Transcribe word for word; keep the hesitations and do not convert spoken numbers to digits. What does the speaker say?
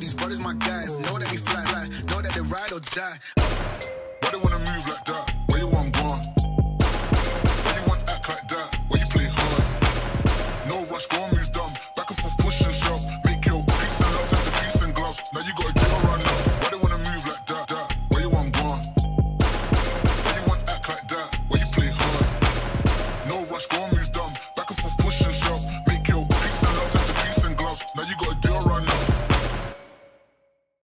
these brothers my guys. Know that we fly, fly. Know that they ride or die. Why they wanna move like that? Where you want gone?